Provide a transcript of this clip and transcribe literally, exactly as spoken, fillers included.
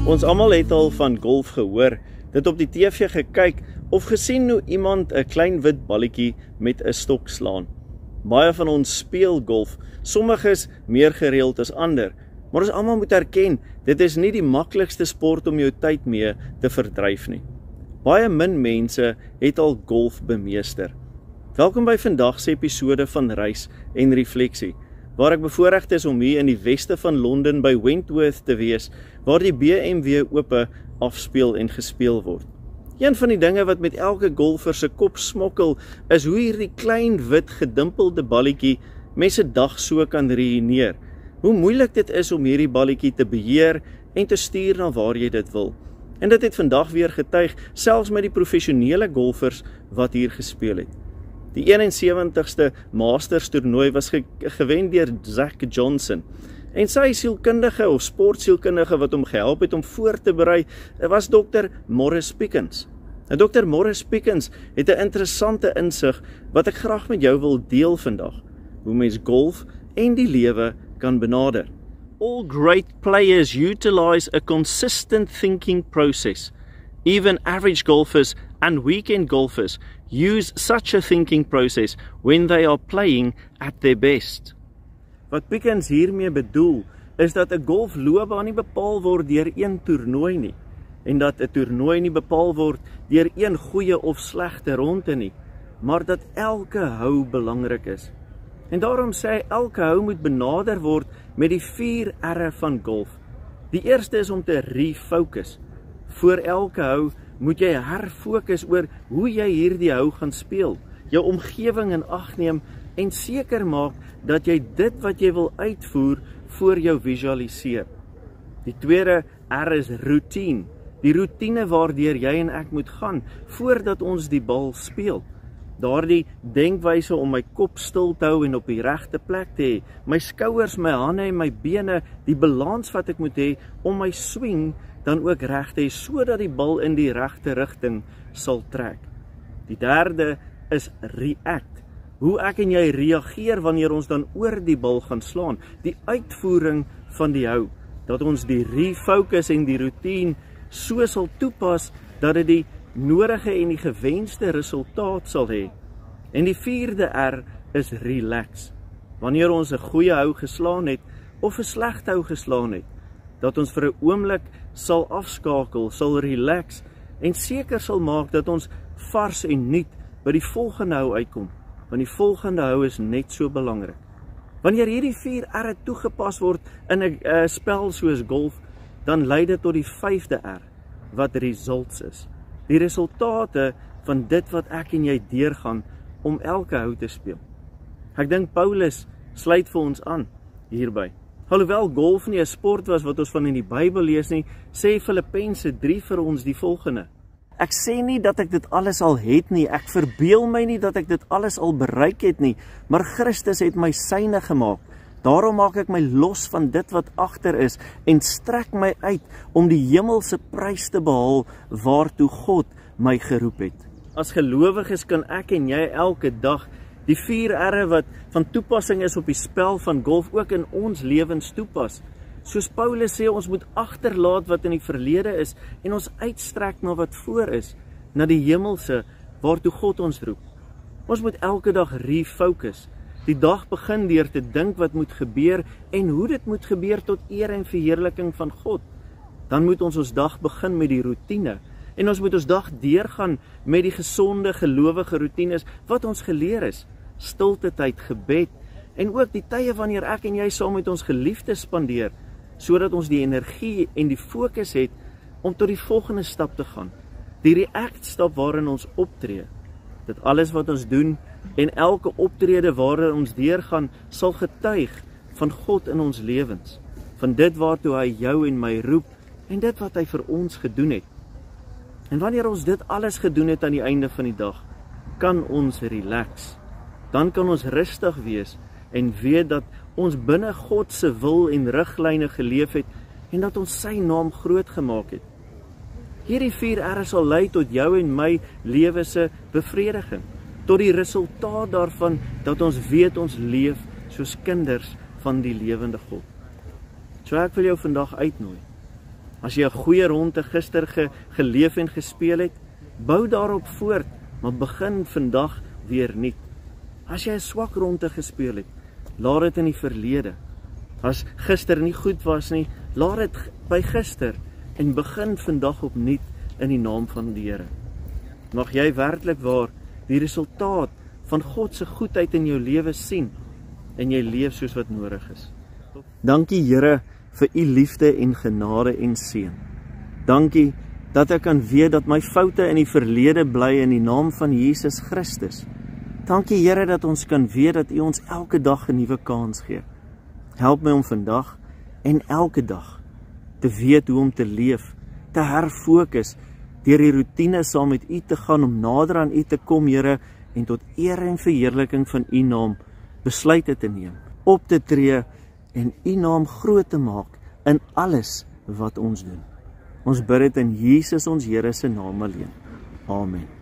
Ons almal het al van golf gehoor, dit op die T V gekyk of gesien hoe iemand 'n klein wit balletjie met 'n stok slaan. Baie van ons speel golf, sommiges meer gereeld as ander, maar ons almal moet erken, dit is nie die maklikste sport om jou tyd mee te verdryf nie. Baie min mense het al golf bemeester. Welkom by vandag se episode van Reis en Refleksie, waar ek bevoorreg is om hier in die weste van Londen by Wentworth te wees, waar die B M W Ope afspeel en gespeel word. Een van die dinge wat met elke golfer se kop smokkel, is hoe hierdie klein wit gedimpelde balletjie mens se dag so kan ruïneer. Hoe moeilik dit is om hierdie balletjie te beheer en te stuur na waar jy dit wil. En dit het vandag weer getuig, selfs met die professionele golfers wat hier gespeel het. Die eenensewentigste Masters toernooi was ge gewen deur Zach Johnson. En sy sielkundige of sportsielkundige wat hom gehelp het om voor te berei, was dokter Morris Pickens. En dokter Morris Pickens het 'n interessante insig wat ek graag met jou wil deel vandag. Hoe mens golf en die lewe kan benader. All great players utilize a consistent thinking process. Even average golfers and weekend golfers use such a thinking process when they are playing at their best. Wat Pickens hiermee bedoel, is dat 'n golfloopbaan nie bepaal word deur een toernooi nie, en dat 'n toernooi nie bepaal word deur een goeie of slegte ronde nie, maar dat elke hou belangrik is. En daarom sê hy, elke hou moet benader word met die vier R'e van golf. Die eerste is om te refocus. Voor elke hou moet jy herfokus oor hoe jy hierdie hou gaan speel, jou omgewing in ag neem en seker maak dat jy dit wat jy wil uitvoer voor jou visualiseer. Die tweede R is routine, die routine waardeur jy en ek moet gaan voordat ons die bal speel. Daardie denkwyse om my kop stil te hou en op die regte plek te hê, my skouers, my hande en my bene, die balans wat ek moet hê om my swing dan ook reg te hê, sodat die bal in die regte rigting sal trek. Die derde is react, hoe ek en jy reageer wanneer ons dan oor die bal gaan slaan, die uitvoering van die hou, dat ons die refocus en die routine so sal toepas, dat dit die nodige en die gewenste resultaat sal hê. En die vierde R is relax, wanneer ons 'n goeie hou geslaan het, of 'n slegte hou geslaan het, dat ons vir 'n oomblik sal afskakel, sal relax, en seker sal maak dat ons vars en nuut by die volgende hou uitkom, want die volgende hou is net so belangrik. Wanneer hierdie vier R'e toegepas word in 'n uh, spel soos golf, dan lei dit tot die vyfde R, wat results is. Die resultate van dit wat ek en jy deurgaan om elke hou te speel. Ek dink Paulus sluit vir ons aan hierby. Alhoewel golf nie 'n sport was wat ons van in die Bybel lees nie, sê Filippense drie vir ons die volgende. Ek sê nie dat ek dit alles al het nie, ek verbeel my nie dat ek dit alles al bereik het nie, maar Christus het my syne gemaak. Daarom maak ek my los van dit wat agter is en strek my uit om die hemelse prys te behaal waartoe God my geroep het. As gelowiges kan ek en jy elke dag die vier R'e wat van toepassing is op die spel van golf ook in ons lewens toepas. Soos Paulus sê, ons moet agterlaat wat in die verlede is en ons uitstrek na wat voor is, na die hemelse waartoe God ons roep. Ons moet elke dag refocus. Die dag begin deur te dink wat moet gebeur en hoe dit moet gebeur tot eer en verheerliking van God. Dan moet ons ons dag begin met die roetine en ons moet ons dag deurgaan met die gesonde gelowige roetines wat ons geleer is. Stilte tyd, gebed en ook die tye wanneer ek en jy saam met ons geliefdes spandeer, sodat ons die energie en die fokus het om tot die volgende stap te gaan. Die react stap waarin ons optree. Dit alles wat ons doen en elke optrede waarin ons deurgaan sal getuig van God in ons lewens, van dit waartoe hy jou en my roep en dit wat hy vir ons gedoen het. En wanneer ons dit alles gedoen het aan die einde van die dag, kan ons relax. Dan kan ons rustig wees en weet dat ons binne God se wil en riglyne geleef het en dat ons sy naam groot gemaak het. Hierdie vier R'e sal lei tot jou en my lewe se bevrediging, tot die resultaat daarvan dat ons weet ons leef soos kinders van die lewende God. So ek wil jou vandag uitnooi. As jy 'n goeie ronde gister ge, geleef en gespeel het, bou daarop voort, maar begin vandag weer nuut. As jy 'n swak ronde gespeel het, laat dit in die verlede. As gister nie goed was nie, laat dit by gister en begin vandag opnuut in die naam van die Here. Mag jy werklik waar die resultaat van God se goedheid in jou lewe sien en jy leef soos wat nodig is. Dankie Here vir u liefde en genade en seën. Dankie dat ek kan weet dat my foute in die verlede bly in die naam van Jesus Christus. Dankie Here dat ons kan weet dat u ons elke dag 'n nuwe kans gee. Help my om vandag en elke dag te weet hoe om te leef, te herfokus, deur die roetine saam met u te gaan om nader aan u te kom, Here, en tot eer en verheerliking van u naam besluite te neem, op te tree en u naam groot te maak in alles wat ons doen. Ons bid dit in Jesus ons Here se naam alleen. Amen.